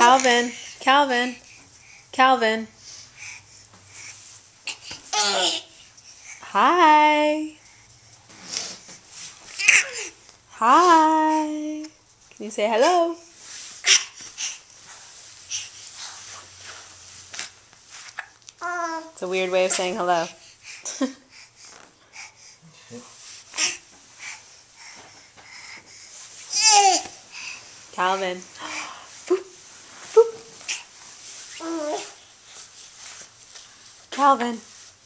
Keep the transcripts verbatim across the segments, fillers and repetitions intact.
Calvin, Calvin, Calvin. Hi. Hi. Can you say hello? It's a weird way of saying hello. Calvin. Boop, boop. Calvin.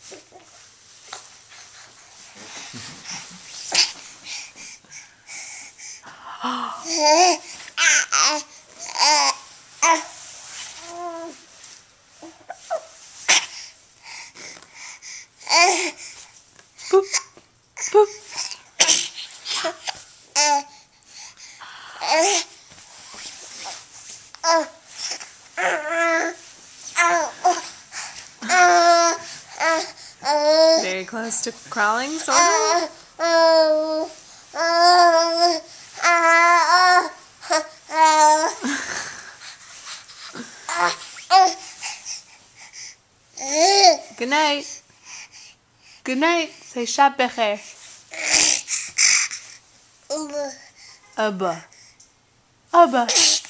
Boop, boop. Very close to crawling, sort of. Good night. Good night. Say Shab Becher. Abba. Abba.